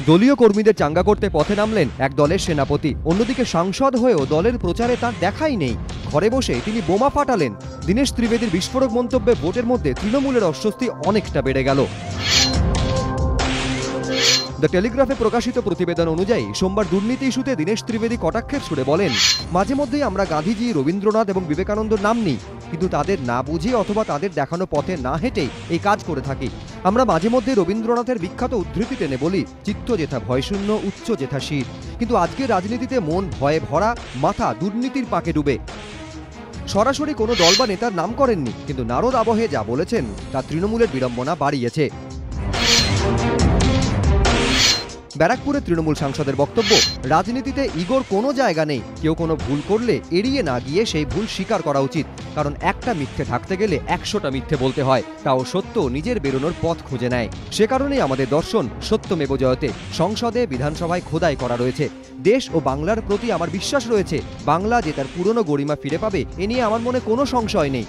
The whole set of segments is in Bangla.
দলীয় কর্মীদের চাঙ্গা করতে পথে নামলেন এক দলের সেনাপতি। অন্যদিকে সাংসদ হয়েও দলের প্রচারে তার দেখাই নেই। ঘরে বসে তিনি বোমা ফাটালেন। দীনেশ ত্রিবেদীর বিস্ফোরক মন্তব্যে ভোটের মধ্যে তৃণমূলের অস্বস্তি অনেকটা বেড়ে গেল। দ্য টেলিগ্রাফে প্রকাশিত প্রতিবেদন অনুযায়ী সোমবার দুর্নীতি ইস্যুতে দীনেশ ত্রিবেদী কটাক্ষের সুরে বলেন, মাঝে মধ্যেই আমরা গান্ধীজি, রবীন্দ্রনাথ এবং বিবেকানন্দর নাম নিই, কিন্তু তাদের না বুঝে অথবা তাদের দেখানো পথে না হেঁটেই এই কাজ করে থাকি। আমরা মাঝে মধ্যে রবীন্দ্রনাথের বিখ্যাত উদ্ধৃতি টেনে বলি, চিত্ত যেথা ভয়শূন্য, উচ্চ যেথা শীত। কিন্তু আজকের রাজনীতিতে মন ভয়ে ভরা, মাথা দুর্নীতির পাকে ডুবে। সরাসরি কোনো দল বা নেতার নাম করেননি, কিন্তু নারদ আবহে যা বলেছেন তা তৃণমূলের বিড়ম্বনা বাড়িয়েছে। ব্যারাকপুরের তৃণমূল সাংসদের বক্তব্য, রাজনীতিতে ইগোর কোনো জায়গা নেই। কেউ কোনো ভুল করলে এড়িয়ে না গিয়ে সেই ভুল স্বীকার করা উচিত, কারণ একটা মিথ্যে ঢাকতে গেলে 100টা মিথ্যে বলতে হয়। তাও সত্য নিজের বেরোনোর পথ খুঁজে নেয়। সে কারণেই আমাদের দর্শন সত্যমেব জয়তে। সংসদে, বিধানসভায় খোদাই করা রয়েছে। দেশ ও বাংলার প্রতি আমার বিশ্বাস রয়েছে। বাংলা যে তার পুরনো গরিমা ফিরে পাবে, এ নিয়ে আমার মনে কোনো সংশয় নেই।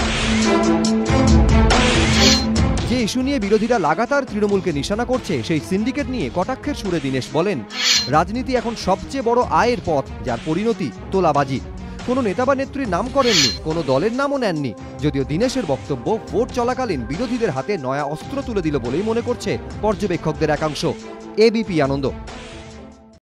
যে ইস্যু নিয়ে বিরোধীরা লাগাতার তৃণমূলকে নিশানা করছে, সেই সিন্ডিকেট নিয়ে কটাক্ষের সুরে দীনেশ বলেন, রাজনীতি এখন সবচেয়ে বড় আয়ের পথ, যার পরিণতি তোলাবাজি। কোনো নেতা বা নেত্রীর নাম করেননি, কোনো দলের নামও নেননি। যদিও দীনেশের বক্তব্য ভোট চলাকালীন বিরোধীদের হাতে নয়া অস্ত্র তুলে দিল বলেই মনে করছে পর্যবেক্ষকদের একাংশ। এবিপি আনন্দ।